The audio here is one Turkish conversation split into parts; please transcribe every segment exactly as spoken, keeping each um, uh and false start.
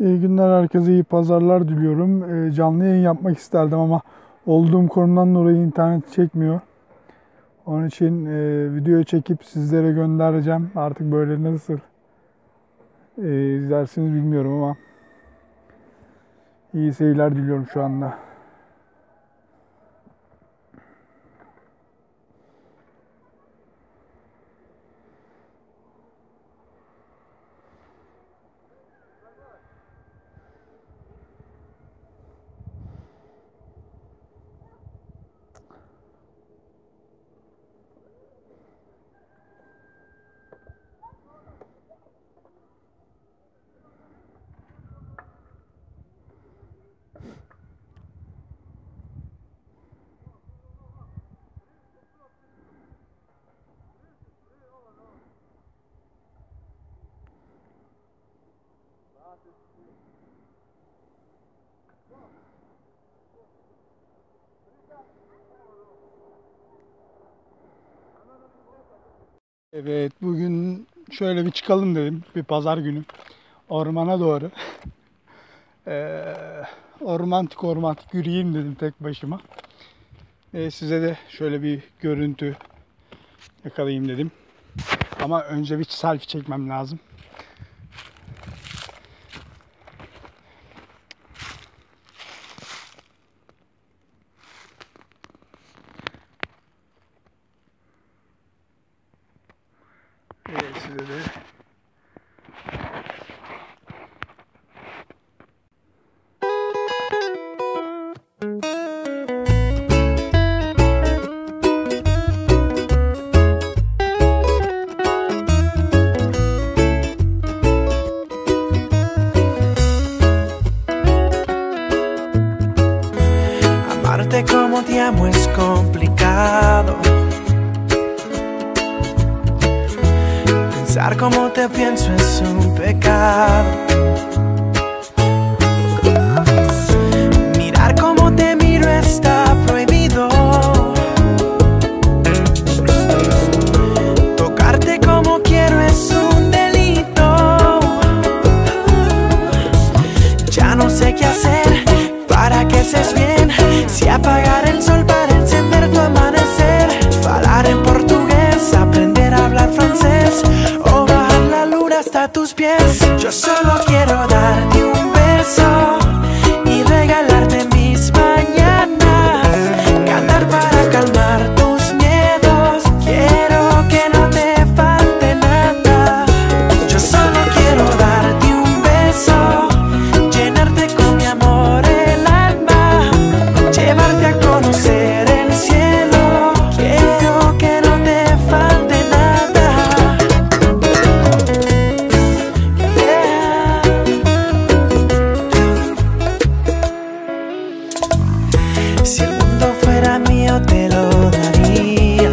İyi günler, herkese iyi pazarlar diliyorum. E, canlı yayın yapmak isterdim ama olduğum konumdan dolayı internet çekmiyor. Onun için e, video çekip sizlere göndereceğim. Artık böyle nasıl e, izlersiniz bilmiyorum ama iyi seyirler diliyorum şu anda. Evet, bugün şöyle bir çıkalım dedim, bir pazar günü ormana doğru. ee, ormantik ormantik yürüyeyim dedim tek başıma. Ee, size de şöyle bir görüntü yakalayayım dedim. Ama önce bir selfie çekmem lazım. Evet, size de amarte como te amo es complicado. Pensar como te pienso es un pecado. Mirar como te miro está prohibido. Tocarte como quiero es un delito. Ya no sé qué hacer para que estés bien. Si apagar el sol para encender tu amanecer, hablar en portugués, aprender a hablar francés o bajar la luna hasta tus pies. Yo solo quiero darte un beso y regalarte mis mañanas, cantar para calmar tus miedos. Quiero que no te falte nada. Yo solo quiero darte un beso, llenarte con mi amor el alma, llevarte a conocer el cielo. Quiero que no te falte nada. Yeah. Si el mundo fuera mío te lo daría,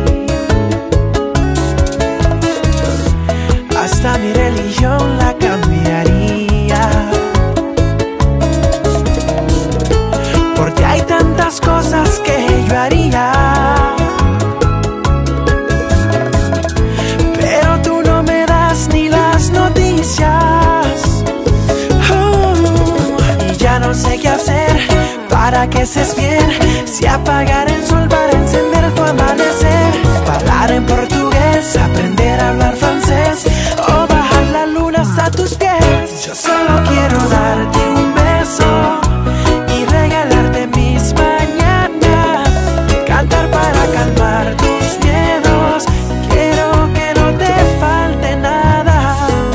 hasta mi religión la cambiaría, porque hay tantas cosas que yo haría, pero tú no me das ni las noticias. uh, Y ya no sé qué hacer para que estés bien. Si apagar el sol para encender tu amanecer, hablar en portugués, aprender a hablar francés o bajar la luna hasta tus pies. Yo solo quiero darte un beso y regalarte mis mañanas, cantar para calmar tus miedos. Quiero que no te falte nada.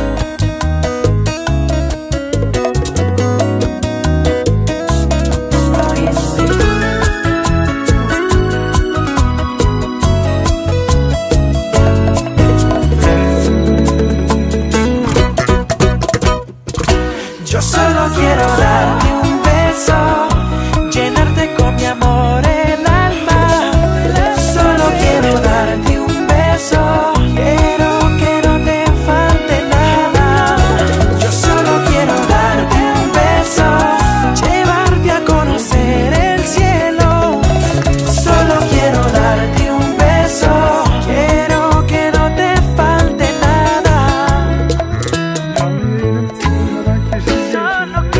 Yo solo quiero darte un beso, llenarte con mi amor el alma. Solo quiero darte un beso, quiero que no te falte nada. Yo solo quiero darte un beso, llevarte a conocer el cielo. Solo quiero darte un beso, quiero que no te falte nada. Solo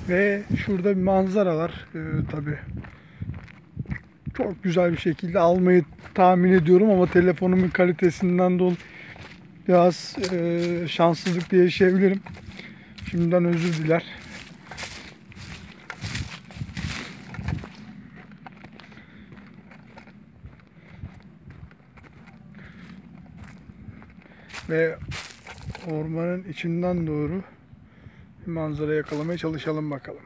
Ve şurada bir manzara var. Ee, tabii çok güzel bir şekilde almayı tahmin ediyorum ama telefonumun kalitesinden dolayı biraz e, şanssızlık diye yaşayabilirim. Şimdiden özür diler. Ve ormanın içinden doğru bir manzara yakalamaya çalışalım bakalım.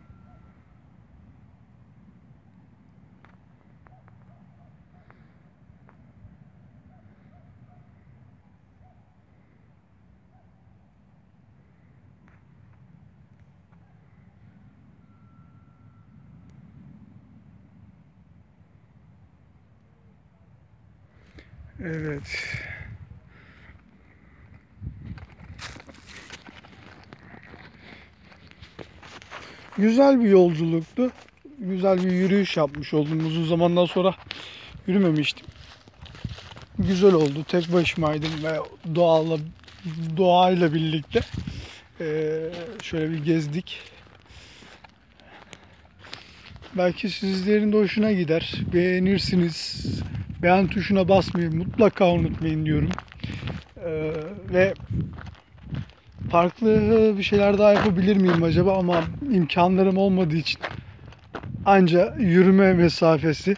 Evet. Güzel bir yolculuktu. Güzel bir yürüyüş yapmış oldum. Uzun zamandan sonra yürümemiştim. Güzel oldu. Tek başımaydım ve doğayla, doğayla birlikte ee, şöyle bir gezdik. Belki sizlerin de hoşuna gider. Beğenirsiniz. Beğen tuşuna basmayı mutlaka unutmayın diyorum. Ee, ve farklı bir şeyler daha yapabilir miyim acaba ama imkanlarım olmadığı için anca yürüme mesafesi.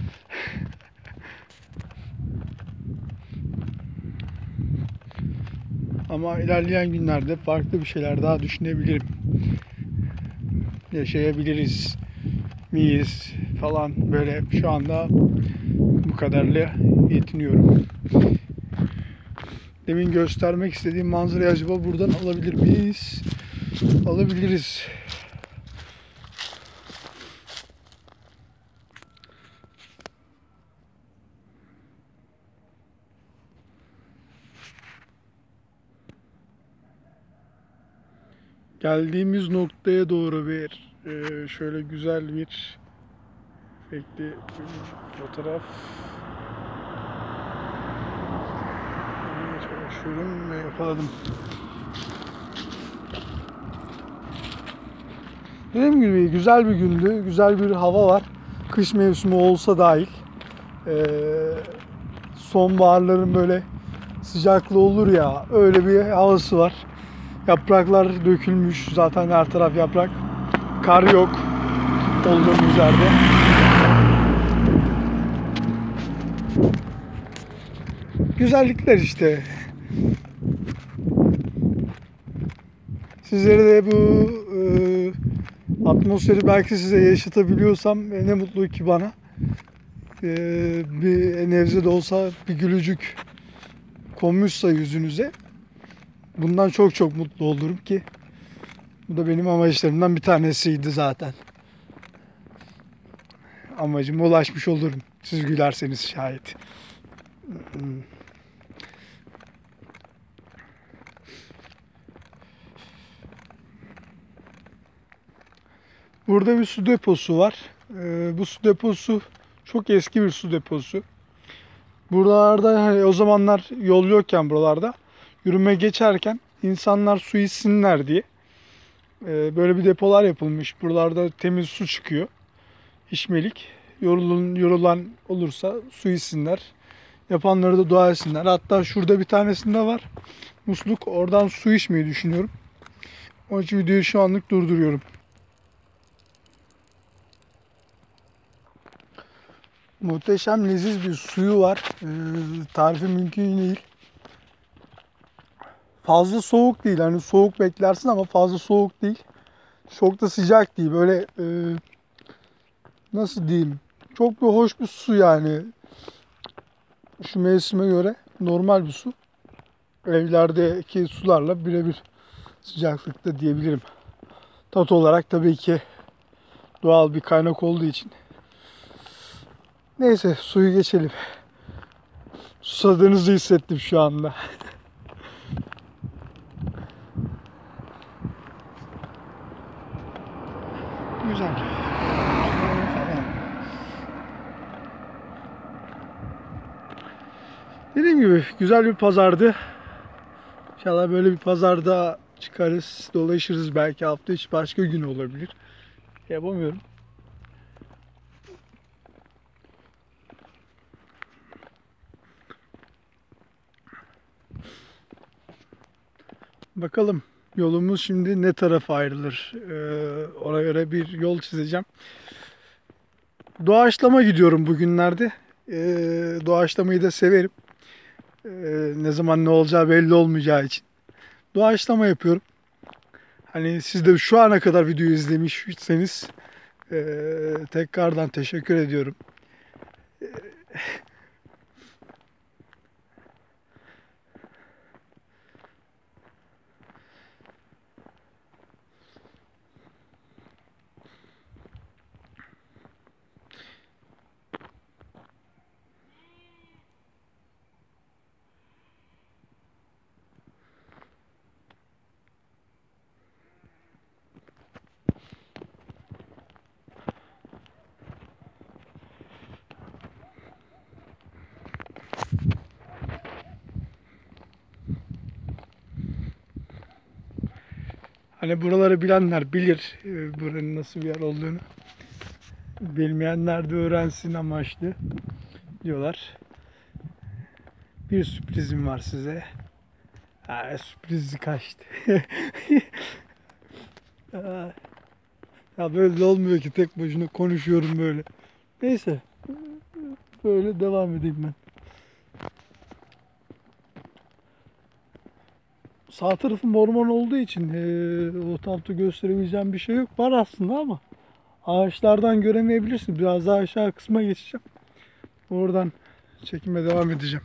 Ama ilerleyen günlerde farklı bir şeyler daha düşünebilirim. Yaşayabiliriz miyiz falan, böyle şu anda bu kadarla yetiniyorum. Demin göstermek istediğim manzarayı acaba buradan alabilir miyiz? Alabiliriz. Geldiğimiz noktaya doğru bir e, şöyle güzel bir efektli bir fotoğraf çalışıyorum ve yakaladım. Dediğim gibi güzel bir gündü, güzel bir hava var. Kış mevsimi olsa dahil. Ee, sonbaharların böyle sıcaklığı olur ya, öyle bir havası var. Yapraklar dökülmüş, zaten her taraf yaprak. Kar yok olduğumuz yerde. Güzellikler işte. Sizlere de bu e, atmosferi belki size yaşatabiliyorsam e, ne mutlu ki bana. E, bir nebze de olsa bir gülücük konmuşsa yüzünüze, bundan çok çok mutlu olurum ki bu da benim amaçlarımdan bir tanesiydi zaten. Amacıma ulaşmış olurum. Siz gülerseniz şayet. Burada bir su deposu var. Ee, bu su deposu çok eski bir su deposu. Buralarda hani o zamanlar yol yokken buralarda yürüme geçerken insanlar su içsinler diye e, böyle bir depolar yapılmış. Buralarda temiz su çıkıyor. İçmelik. Yorulan, yorulan olursa su içsinler. Yapanları da dua etsinler. Hatta şurada bir tanesinde var musluk. Oradan su içmeyi düşünüyorum. Onun için videoyu şu anlık durduruyorum. Muhteşem leziz bir suyu var. Ee, tarifi mümkün değil. Fazla soğuk değil. Hani soğuk beklersin ama fazla soğuk değil. Çok da sıcak değil. Böyle e, nasıl diyeyim? Çok bir hoş bir su yani. Şu mevsime göre normal bir su. Evlerdeki sularla birebir sıcaklıkta diyebilirim. Tat olarak tabii ki doğal bir kaynak olduğu için. Neyse, suyu geçelim. Susadığınızı hissettim şu anda. Güzel. Dediğim gibi güzel bir pazardı. İnşallah böyle bir pazarda çıkarız, dolaşırız. Belki hafta içi başka gün olabilir. Yapamıyorum. Bakalım yolumuz şimdi ne tarafa ayrılır? Ee, ona göre bir yol çizeceğim. Doğaçlama gidiyorum bugünlerde. Ee, doğaçlamayı da severim. Ee, ne zaman ne olacağı belli olmayacağı için. Doğaçlama yapıyorum. Hani siz de şu ana kadar videoyu izlemişseniz ee, tekrardan teşekkür ediyorum. Hani buraları bilenler bilir e, buranın nasıl bir yer olduğunu. Bilmeyenler de öğrensin amaçlı diyorlar. Bir sürprizim var size. Ha, sürprizi kaçtı. Ya böyle de olmuyor ki, tek başına konuşuyorum böyle. Neyse. Böyle devam edeyim ben. Sağ tarafım orman olduğu için ee, o tarafta gösterebileceğim bir şey yok. Var aslında ama ağaçlardan göremeyebilirsiniz. Biraz daha aşağı kısma geçeceğim. Oradan çekime devam edeceğim.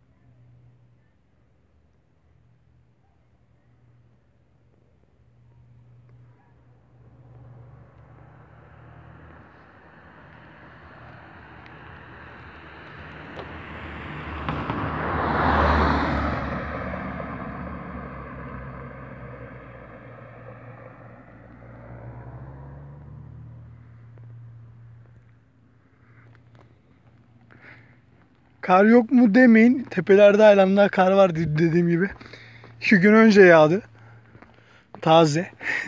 Kar yok mu demeyin. Tepelerde hala kar var dediğim gibi. İki gün önce yağdı. Taze.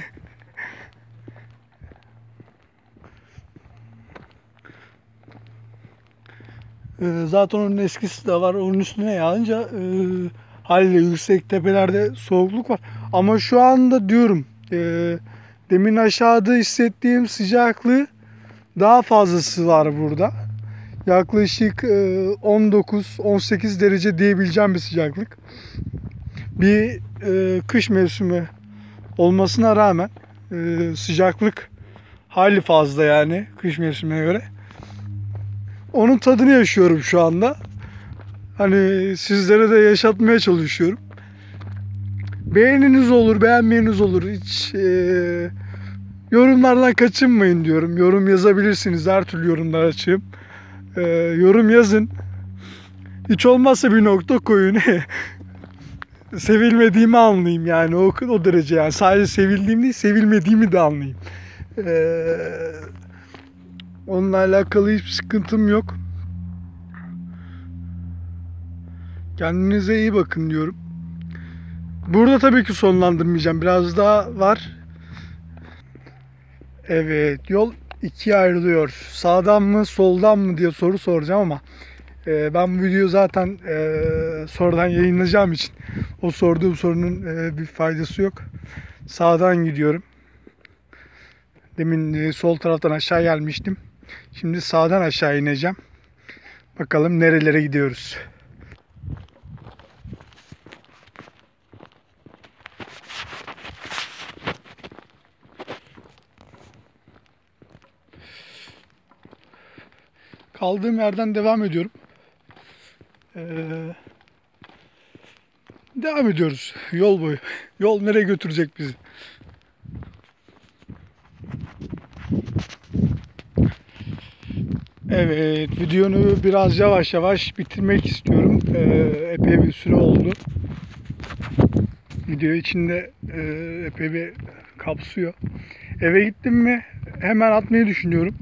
Zaten onun eskisi de var. Onun üstüne yağınca e, haliyle yüksek tepelerde soğukluk var. Ama şu anda diyorum e, demin aşağıda hissettiğim sıcaklığı daha fazlası var burada. Yaklaşık e, on dokuz on sekiz derece diyebileceğim bir sıcaklık. Bir e, kış mevsimi olmasına rağmen e, sıcaklık hali fazla yani kış mevsimine göre. Onun tadını yaşıyorum şu anda. Hani sizlere de yaşatmaya çalışıyorum. Beğeniniz olur, beğenmeyiniz olur. Hiç e, yorumlardan kaçınmayın diyorum. Yorum yazabilirsiniz. Her türlü yorumlar açığım. E, yorum yazın. Hiç olmazsa bir nokta koyun. Sevilmediğimi anlayayım yani. O, o derece yani. Sadece sevildiğimi değil, sevilmediğimi de anlayayım. E, onunla alakalı hiçbir sıkıntım yok. Kendinize iyi bakın diyorum. Burada tabii ki sonlandırmayacağım. Biraz daha var. Evet, yol ikiye ayrılıyor. Sağdan mı, soldan mı diye soru soracağım ama e, ben bu videoyu zaten e, sonradan yayınlayacağım için o sorduğum sorunun e, bir faydası yok. Sağdan gidiyorum. Demin e, sol taraftan aşağı gelmiştim. Şimdi sağdan aşağı ineceğim. Bakalım nerelere gidiyoruz. Kaldığım yerden devam ediyorum. Ee, devam ediyoruz yol boyu. Yol nereye götürecek bizi? Evet, videonu biraz yavaş yavaş bitirmek istiyorum. Ee, epey bir süre oldu. Video içinde e, epey bir kapsıyor. Eve gittim mi hemen atmayı düşünüyorum.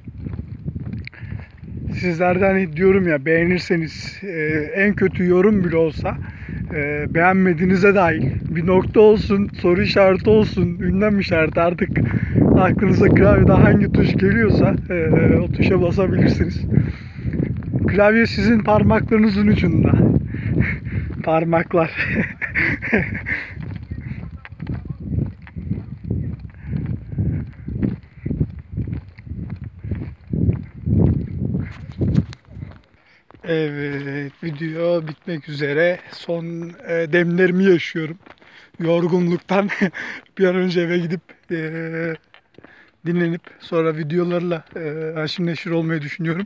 Sizlerden diyorum ya, beğenirseniz e, en kötü yorum bile olsa e, beğenmediğinize dahil bir nokta olsun, soru işareti olsun, ünlem işareti, artık aklınıza klavyede hangi tuş geliyorsa e, o tuşa basabilirsiniz. Klavye sizin parmaklarınızın ucunda. Parmaklar. Evet, video bitmek üzere. Son e, demlerimi yaşıyorum. Yorgunluktan bir an önce eve gidip e, dinlenip sonra videolarla e, haşır neşir olmayı düşünüyorum.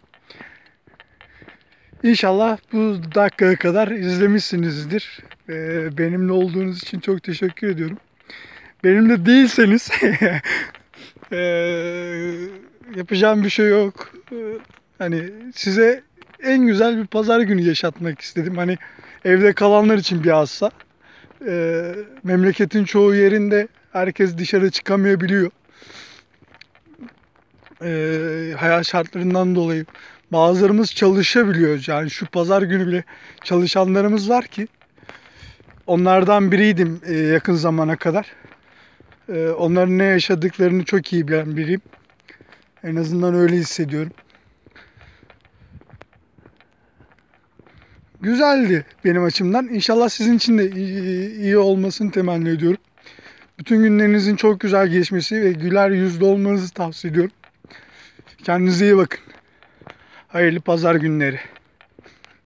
İnşallah bu dakikaya kadar izlemişsinizdir. E, benimle olduğunuz için çok teşekkür ediyorum. Benimle değilseniz e, yapacağım bir şey yok. E, hani size en güzel bir pazar günü yaşatmak istedim. Hani evde kalanlar için bilhassa. Ee, memleketin çoğu yerinde herkes dışarı çıkamayabiliyor. Ee, hayat şartlarından dolayı bazılarımız çalışabiliyor. Yani şu pazar günü bile çalışanlarımız var ki onlardan biriydim e, yakın zamana kadar. Ee, onların ne yaşadıklarını çok iyi bilen biriyim. En azından öyle hissediyorum. Güzeldi benim açımdan. İnşallah sizin için de iyi, iyi olmasını temenni ediyorum. Bütün günlerinizin çok güzel geçmesi ve güler yüzlü olmanızı tavsiye ediyorum. Kendinize iyi bakın. Hayırlı pazar günleri.